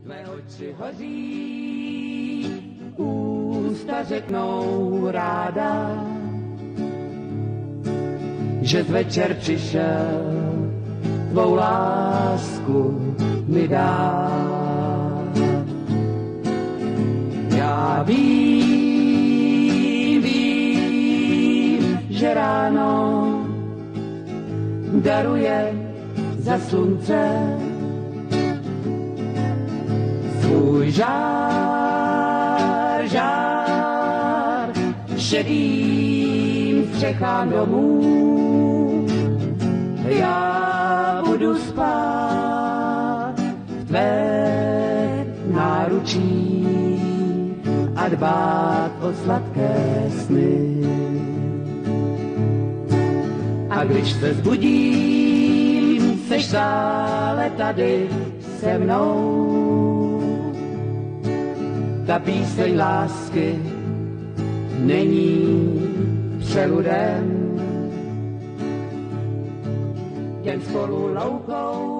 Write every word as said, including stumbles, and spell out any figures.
Tvé oči hoří, ústa řeknou ráda, že večer přišel tvou lásku mi dá. Já vím, vím, že ráno daruje za slunce svůj žár, žár šedým střechám domů. Já budu spát v tvé náručí a dbát o sladké sny. A když se zbudím, seš stále tady se mnou. Ta píseň lásky není přeludem, jen spolu loukou